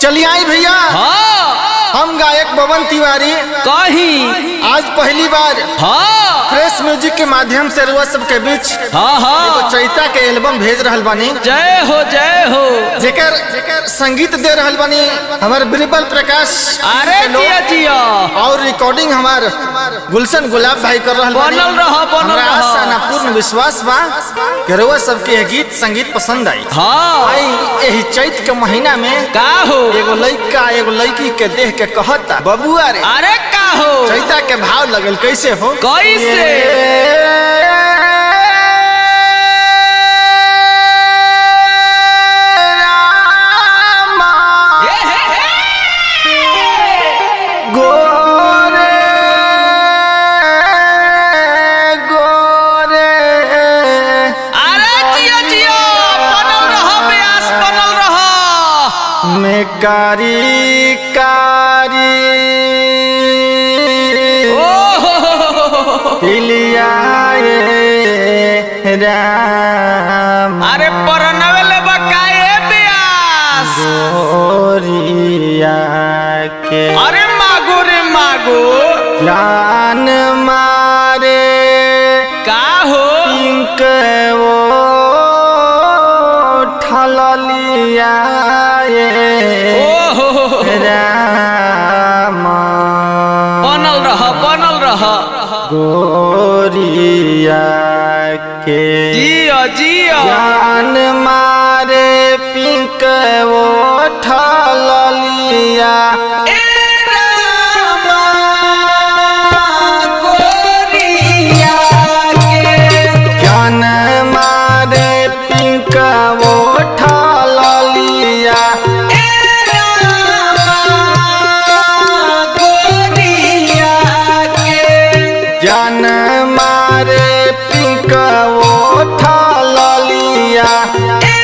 चलिए आई भैया। हाँ हम गायक बबन तिवारी कहीं आज पहली बार हाँ फ्रेश म्यूजिक के माध्यम से रुआ सबके बीच हाँ हाँ चैता के एल्बम भेज रहल बानी। जय हो जेकर संगीत दे रहल बानी हमारे बिरबल प्रकाश। अरे जिया जिया और रिकॉर्डिंग हमार गुलशन गुलाब भाई कर रहल बानी। बनल हमरा रहा आशा ना पूर्ण विश्वास बा कि रुआ सबके गीत संगीत पसंद आई। हाँ आई यही चैत के महीना में का हो एगो लड़का एगो लड़की के देख के कहता बबुआ रे अरे का हो चैता के भाव लगल कैसे हो कैसे गोरे गोरे अरे जिया जिया बनल रहा प्यास बनल रहा में कारी कारी राम अरे परनवेले बकाए प्यास गोरिया के अरे मागो रे मागो जान मारे का हो पिंक वो ठलिया राम बनल रहा गोरिया के जिया जिया जान मारे पिंक वो ठलिया गोरिया के जान मारे पिंक वो ठलिया जान मारे पिंक वो ठलिया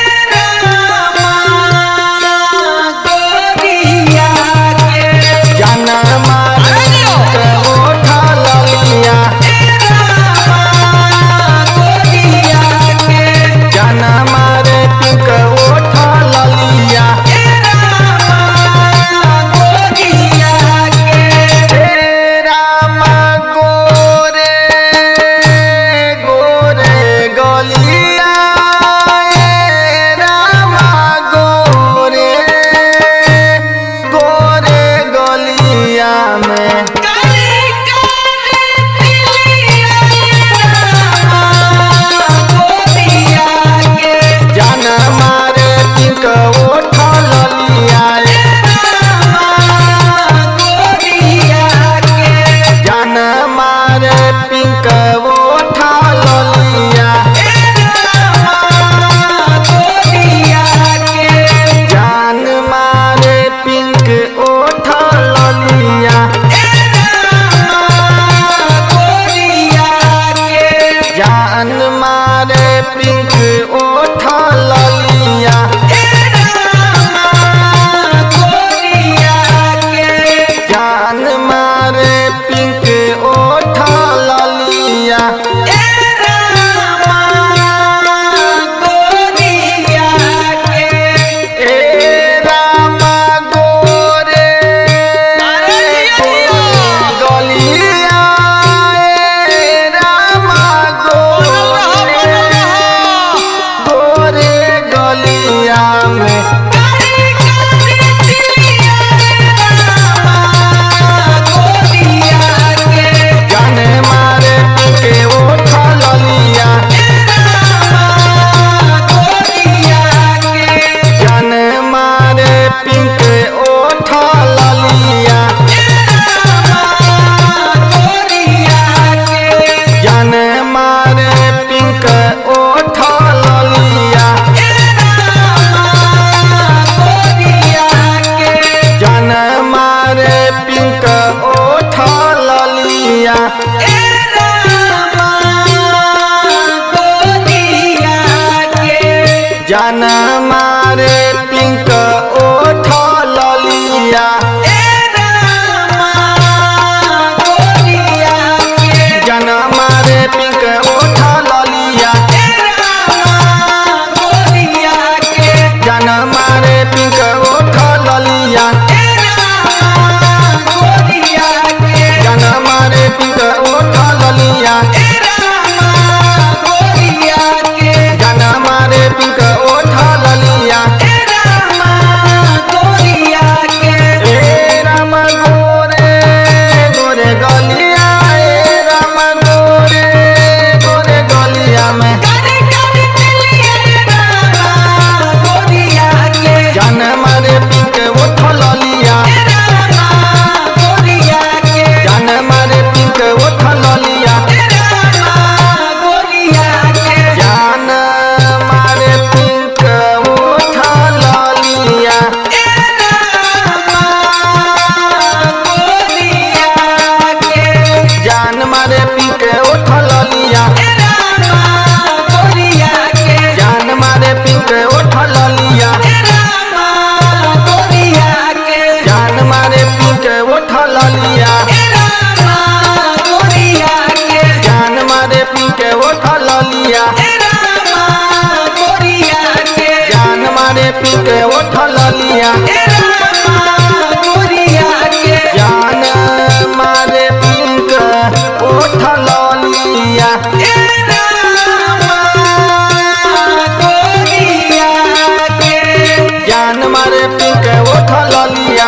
के उठल लिया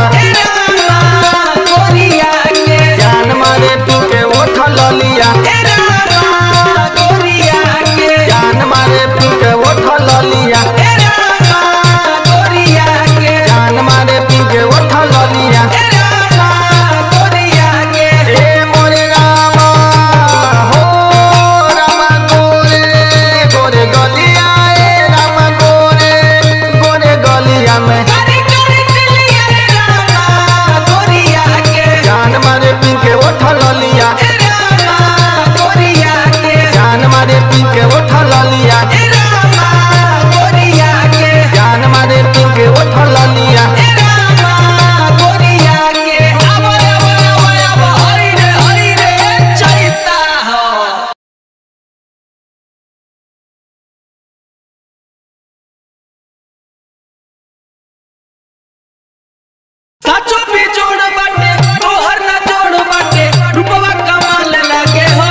गोरिया के जान मारे पी के उठल लिया गोरिया के जान मारे पी के उठल लिया गोरिया के जान मारे पी के उठल लिया गोरिया के ए मोरे रामा हो रामा गोरे गोरे गलिया ए रामा गोरे गोरे गलिया में गोरिया के जान मारे पी के उठल लिया गोरिया के जान मारे पी के उठल लिया गोरिया के जान मारे पी के उठल लिया गोरिया के अब हरि रे चैता हो साचो पे जोड़ बाटे तोहर ना जोड़ बाटे रूपवा कमाल लागे हो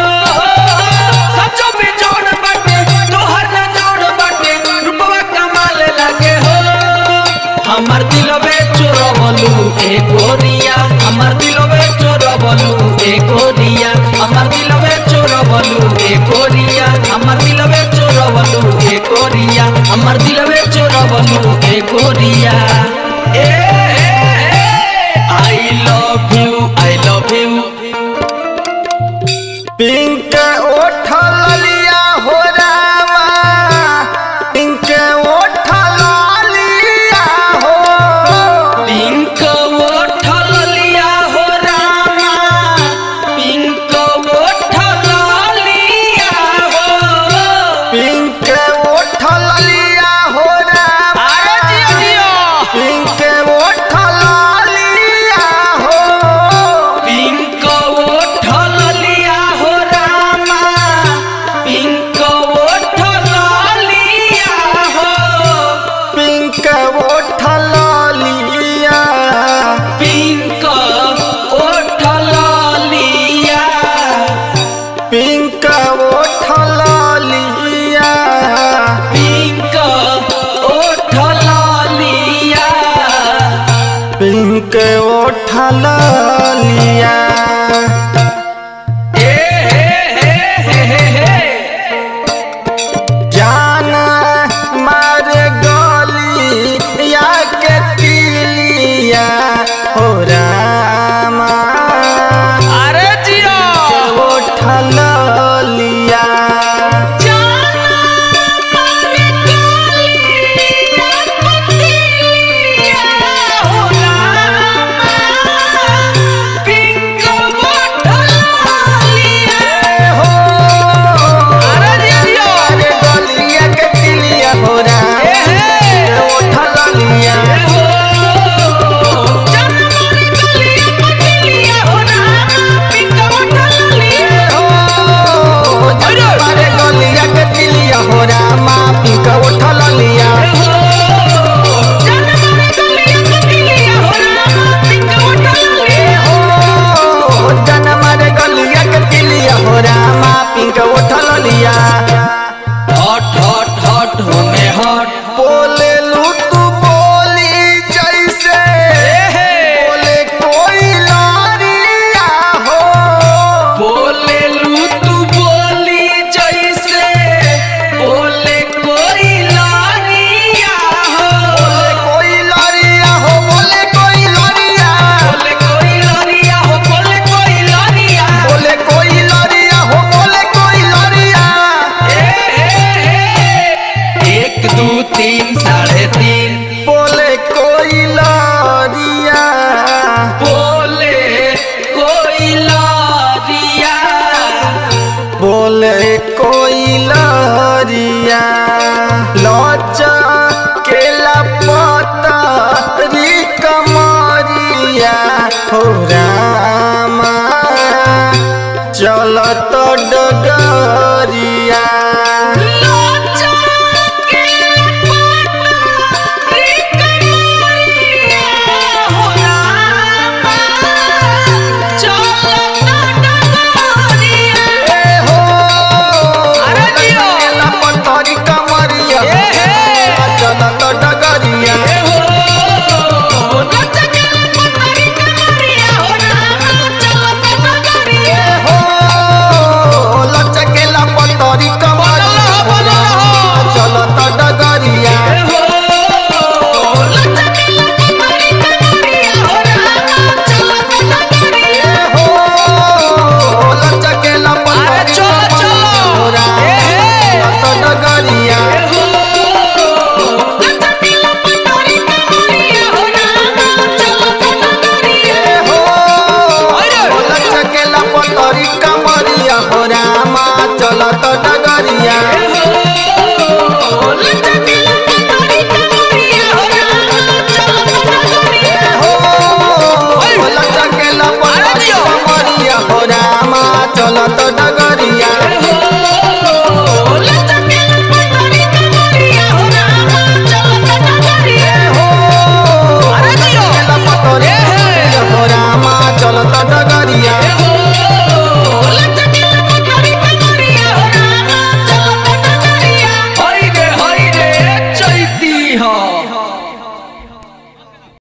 साचो पे जोड़ बाटे तोहर ना जोड़ बाटे रूपवा कमाल लागे हो हमर दिलवे चोरवलू ए गोरिया हमर दिलवे चोरवलू ए गोरिया हमर दिलवे चोरवलू ए गोरिया हमर दिलवे चोरवलू ए गोरिया हमर दिलवे चोरवलू ए गोरिया I love you पिंक उठल लिया हो रामा पिंक उठल लिया हो पिंक उठल लिया हो रामा पिंक उठल लिया हो पिंक उठल लिया हो रामा अरे जियो पिंक उठल लिया हो पिंक उठल लिया हो रामा पिंक उठल लिया हो पिंक उठल लिया पिंक उठल लिया पिंक उठल लिया पिंक उठल लिया पिंक उठल लिया जान मार गलिया के तिलिया हो रामा अरे जियो उठल लिया हो मार गलिया के तिलिया हो रामा उठल लिया हो मारे गलिया के तिलिया हो रामा पिंक उठल लिया हो जन मारे गलिया के तिलिया हो रामा पिंक उठल लिया हट हट हट होने हट बोले लू तू बोली जैसे बोले कोई लारिया हो बोले लू तू बोली जैसे बोले कोई लारिया हो बोले कोई लारिया हो बोले कोई लारिया बोले कोई लारिया हो बोले कोई लारिया बोले कोई लारिया हो बोले कोई लारिया एक दो तीन साढ़े तीन बोले कोई लारिया बोले कोई लारिया बोले कोई लारिया लौचा केला पता री कमरिया हो रामा चल तो डगरिया ला